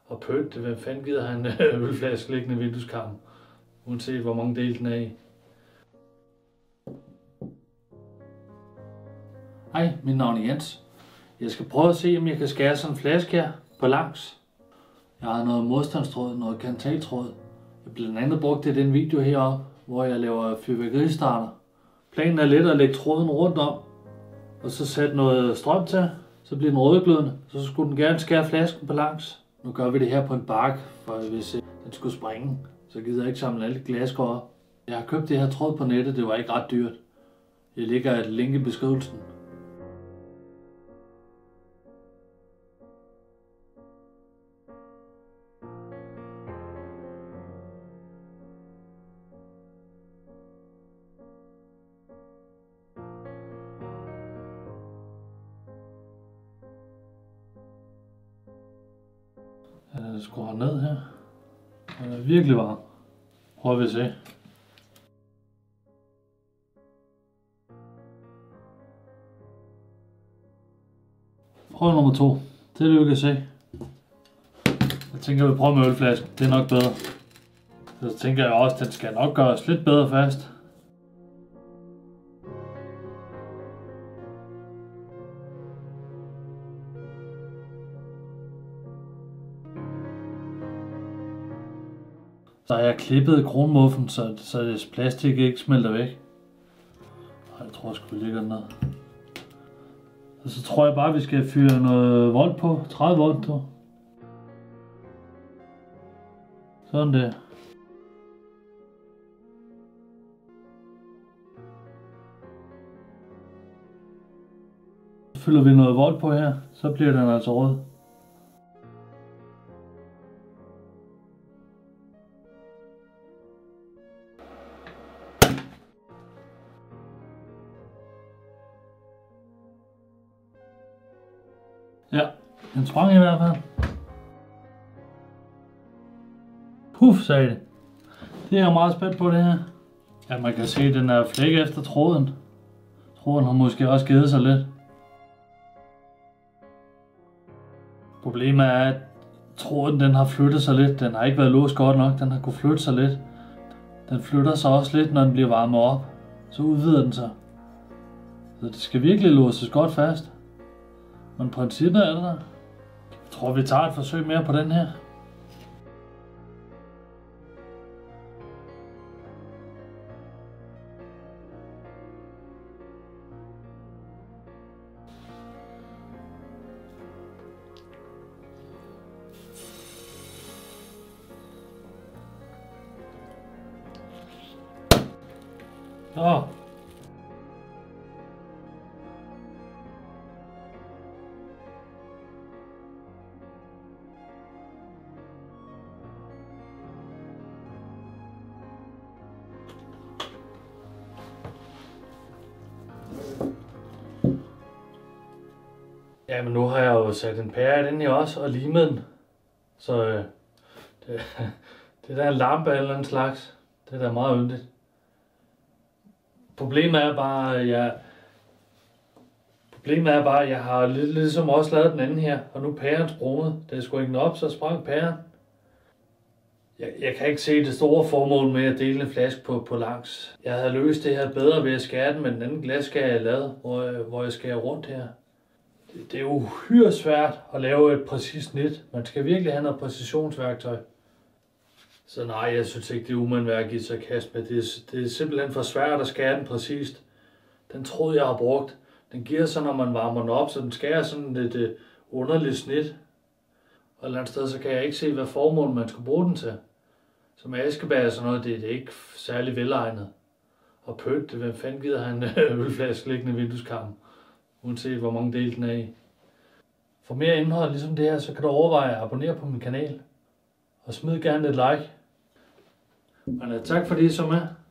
Og pynt, hvem fanden gider have en ølflaske liggende i vindueskarmen, uanset hvor mange dele den er i. Hej, mit navn er Jens. Jeg skal prøve at se, om jeg kan skære sådan en flaske her på langs. Jeg har noget modstandstråd, noget kantaltråd. Jeg blandt andet brugt det i den video heroppe, hvor jeg laver fyrværkeristarter. Planen er lidt at lægge tråden rundt om, og så sætte noget strøm til, så bliver den rødglødende. Så skulle den gerne skære flasken på langs. Nu gør vi det her på en bark, for hvis den skulle springe, så gider jeg ikke samle alle glaskår op. Jeg har købt det her tråd på nettet, det var ikke ret dyrt. Jeg lægger et link i beskrivelsen. Jeg skruer ned her. Den er virkelig varm. Prøv at se. Prøv nummer 2. Det er det, du kan se. Jeg tænker, vi prøver med ølflasken. Det er nok bedre. Så tænker jeg også, at den skal nok gøres lidt bedre fast. Så har jeg klippet kronmuffen, så det plastik ikke smelter væk. Jeg tror sgu, vi lægger den ned. Og så tror jeg bare, vi skal fyre noget volt på. 30 volt på. Sådan der. Så fylder vi noget volt på her, så bliver den altså rød. Ja, den sprang i hvert fald. Puff, sagde det. Det er jeg meget spændt på det her. Ja, man kan se, at den er flækket efter tråden. Tråden har måske også givet sig lidt. Problemet er, at tråden den har flyttet sig lidt. Den har ikke været låst godt nok. Den har kunnet flytte sig lidt. Den flytter sig også lidt, når den bliver varmet op. Så udvider den sig. Så det skal virkelig låses godt fast. Men princippet er det der. Jeg tror, vi tager et forsøg mere på den her. Så. Ja, men nu har jeg jo sat en pære ind i også og limet den. Så det der er en lampe eller en slags. Det er da meget yndigt. Problemet er bare, at jeg har lidt ligesom også lavet den anden her, og nu er pæren sprunget. Da jeg skulle hænge den op, så sprang pæren. Jeg kan ikke se det store formål med at dele en flaske på langs. Jeg havde løst det her bedre ved at skære den med den anden glasskære, jeg lavede, hvor jeg skærer rundt her. Det er uhyre svært at lave et præcist snit. Man skal virkelig have noget præcisionsværktøj. Så nej, jeg synes ikke, det er umandværk at give sig kast med. Det er simpelthen for svært at skære den præcist. Den tråd, jeg har brugt, den giver sig, når man varmer den op, så den skærer sådan lidt underligt snit. Og et eller andet sted, så kan jeg ikke se, hvad formål man skal bruge den til. Som askebær og sådan noget, det er ikke særlig velegnet. Og pynt, hvem fanden gider have en ølflaske liggende i vindueskarmen, uanset hvor mange dele den er i. For mere indhold ligesom det her, så kan du overveje at abonnere på min kanal. Og smid gerne et like. Men tak fordi I så med.